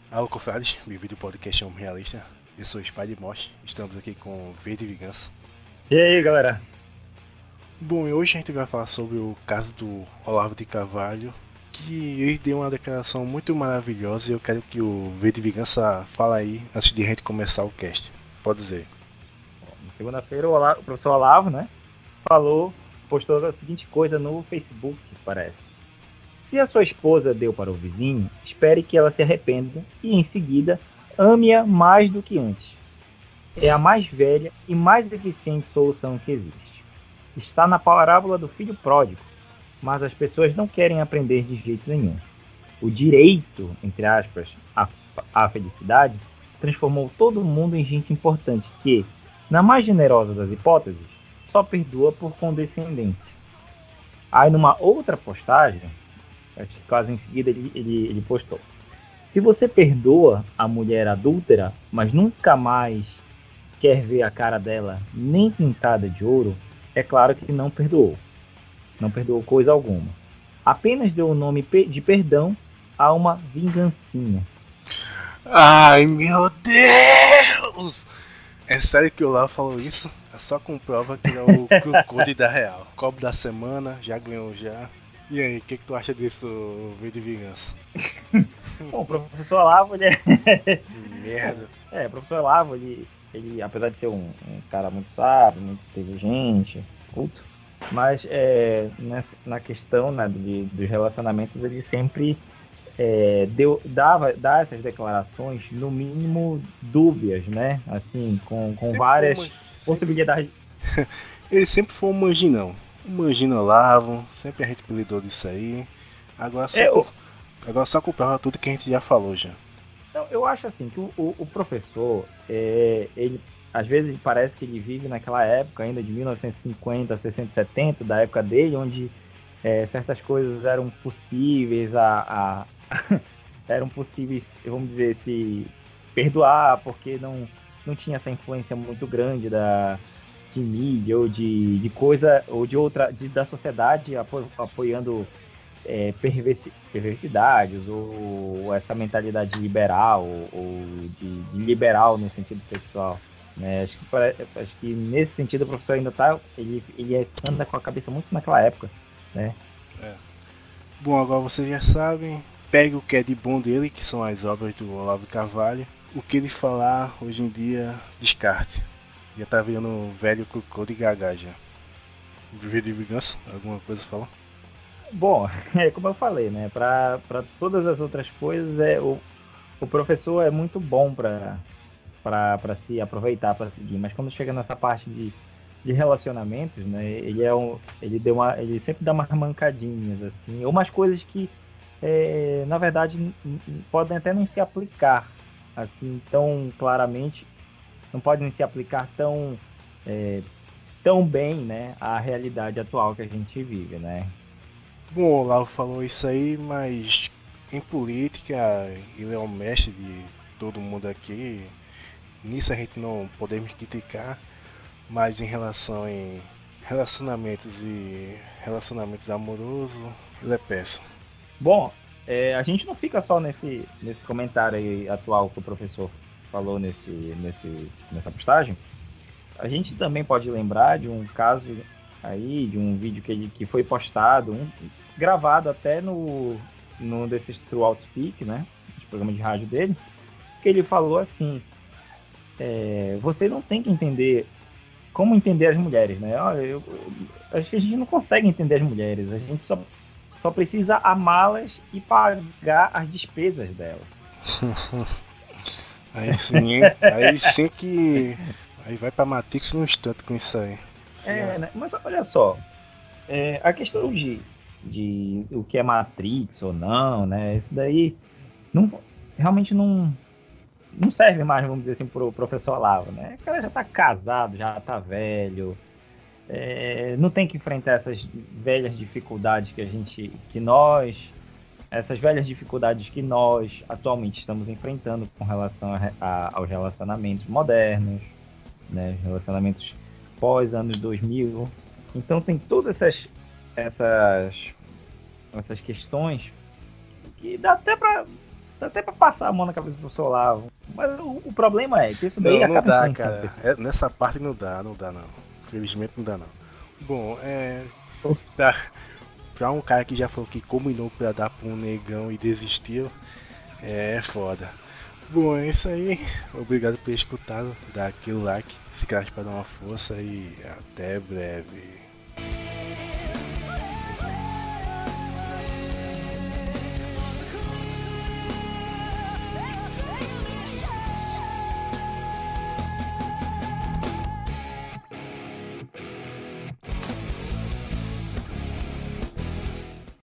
Alô, confrades, bem-vindo ao podcast Homem Realista. Eu sou o Spider Mosh, estamos aqui com V de Vingança. E aí, galera? Bom, e hoje a gente vai falar sobre o caso do Olavo de Carvalho, que ele deu uma declaração muito maravilhosa e eu quero que o V de Vingança fale aí antes de a gente começar o cast. Pode dizer. Na segunda-feira, o professor Olavo, né, postou a seguinte coisa no Facebook, parece. Se a sua esposa deu para o vizinho, espere que ela se arrependa e, em seguida, ame-a mais do que antes. É a mais velha e mais eficiente solução que existe. Está na parábola do filho pródigo, mas as pessoas não querem aprender de jeito nenhum. O direito, entre aspas, à felicidade, transformou todo mundo em gente importante que, na mais generosa das hipóteses, só perdoa por condescendência. Aí numa outra postagem, acho que quase em seguida ele postou: se você perdoa a mulher adúltera, mas nunca mais quer ver a cara dela nem pintada de ouro, é claro que não perdoou. Não perdoou coisa alguma. Apenas deu o nome de perdão a uma vingancinha. Ai meu Deus! É sério que o Olavo falou isso? É só comprova que ele é o Crocodile da Real. Cobre da semana, já ganhou já. E aí, o que tu acha disso, V de Vingança? Bom, o professor Olavo, Merda. o professor Olavo, ele apesar de ser um cara muito sábio, muito inteligente, culto, mas na questão, né, dos relacionamentos, ele sempre dá essas declarações, no mínimo, dúbias, né? Assim, com Sempre foi várias possibilidades. Ele sempre foi um manginão. Um manjino Olavo, sempre a gente apelidou disso aí. Agora só, É, agora só comprova tudo que a gente já falou já. Então, eu acho assim que o professor, ele às vezes parece que ele vive naquela época ainda de 1950, 60, 70, da época dele, onde certas coisas eram possíveis eram possíveis, vamos dizer, se perdoar, porque não tinha essa influência muito grande de mídia ou de coisa ou de outra da sociedade apoiando perversidades ou essa mentalidade liberal ou de liberal no sentido sexual, né? Acho que nesse sentido o professor ainda ele anda com a cabeça muito naquela época, né? É. Bom, agora vocês já sabem. Pegue o que é de bom dele, que são as obras do Olavo de Carvalho. O que ele falar hoje em dia, descarte. Já tá virando um velho cocô de gaga já. Viver de vingança? Alguma coisa falar? Bom, como eu falei, né? Para todas as outras coisas o professor é muito bom para se aproveitar para seguir, mas quando chega nessa parte de relacionamentos, né? Ele sempre dá umas mancadinhas assim, ou umas coisas que na verdade podem até não se aplicar assim tão claramente, não podem se aplicar é, tão bem, né, à realidade atual que a gente vive, né? Bom, o Olavo falou isso aí, mas em política ele é o mestre de todo mundo aqui. Nisso a gente não podemos criticar, mas em relação em relacionamentos amorosos, ele é péssimo. Bom, a gente não fica só nesse comentário aí atual que o professor falou nessa postagem. A gente também pode lembrar de um caso aí, de um vídeo que foi postado, gravado até no desses True Outspeak, né? De programa de rádio dele, que ele falou assim: você não tem que entender como entender as mulheres, né? Olha, acho que a gente não consegue entender as mulheres, a gente só precisa amá-las e pagar as despesas delas. Aí sim, hein? Aí sim que. Aí vai pra Matrix no instante com isso aí. Né? Mas olha só, a questão de o que é Matrix ou não, né? Isso daí não, realmente não serve mais, vamos dizer assim, pro professor Olavo, né? O cara já tá casado, já tá velho, não tem que enfrentar essas velhas dificuldades essas velhas dificuldades que nós atualmente estamos enfrentando com relação aos relacionamentos modernos, né? Relacionamentos pós anos 2000. Então tem todas essas questões que dá até para Dá até pra passar a mão na cabeça do professor Olavo. Mas o problema é que isso daí Não acaba dá, influenciando cara. pessoas. Nessa parte não dá não. Felizmente não dá não. Bom, pra, pra um cara que já falou que combinou pra dar pra um negão e desistiu, é foda. Bom, é isso aí. Obrigado por ter escutado. Dá aquele like, se inscreve pra dar uma força e até breve.